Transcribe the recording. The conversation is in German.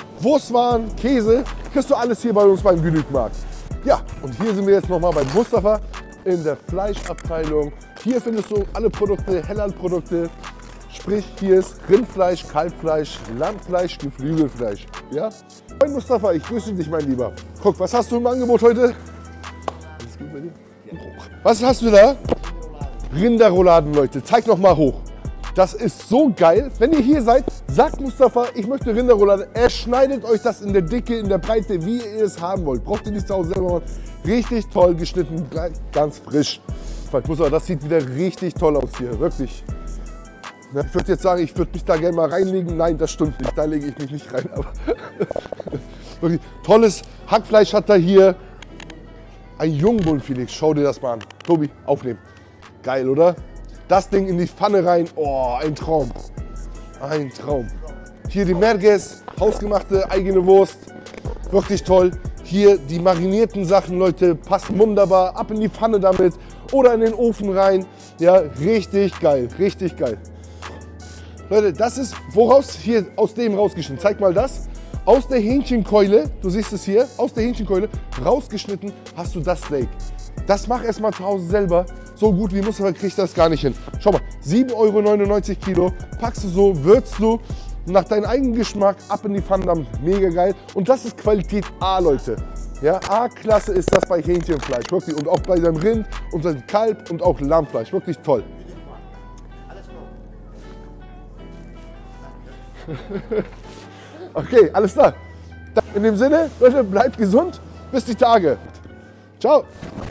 Wurstwaren, Käse, kriegst du alles hier bei uns beim Genügmarkt. Ja, und hier sind wir jetzt nochmal bei Mustafa in der Fleischabteilung. Hier findest du alle Produkte, Helland-Produkte. Sprich, hier ist Rindfleisch, Kalbfleisch, Lammfleisch, Geflügelfleisch. Ja? Moin Mustafa, ich grüße dich, mein Lieber. Guck, was hast du im Angebot heute? Alles gut bei dir? Was hast du da? Rinderrouladen, Leute. Zeig noch mal hoch. Das ist so geil. Wenn ihr hier seid, sagt Mustafa, ich möchte Rinderrouladen. Er schneidet euch das in der Dicke, in der Breite, wie ihr es haben wollt. Braucht ihr nicht zu Hause selber machen. Richtig toll geschnitten, ganz frisch. Mustafa, das sieht wieder richtig toll aus hier, wirklich. Ich würde jetzt sagen, ich würde mich da gerne mal reinlegen. Nein, das stimmt nicht. Da lege ich mich nicht rein. Aber wirklich tolles Hackfleisch hat er hier. Ein Jungbullenfilet. Schau dir das mal an. Tobi, aufnehmen. Geil, oder? Das Ding in die Pfanne rein. Oh, ein Traum. Ein Traum. Hier die Merguez, hausgemachte eigene Wurst. Wirklich toll. Hier die marinierten Sachen, Leute. Passen wunderbar. Ab in die Pfanne damit. Oder in den Ofen rein. Ja, richtig geil. Richtig geil. Leute, das ist, woraus hier aus dem rausgeschnitten. Zeig mal das. Aus der Hähnchenkeule, du siehst es hier, aus der Hähnchenkeule rausgeschnitten hast du das Steak. Das mach erst mal zu Hause selber. So gut wie Mustafa kriegt das gar nicht hin. Schau mal, 7,99 € Kilo. Packst du so, würzt du nach deinem eigenen Geschmack ab in die Pfanne damit. Mega geil. Und das ist Qualität A, Leute. Ja, A-Klasse ist das bei Hähnchenfleisch. Wirklich. Und auch bei seinem Rind und seinem Kalb und auch Lammfleisch. Wirklich toll. Okay, alles klar. In dem Sinne, Leute, bleibt gesund. Bis die Tage. Ciao.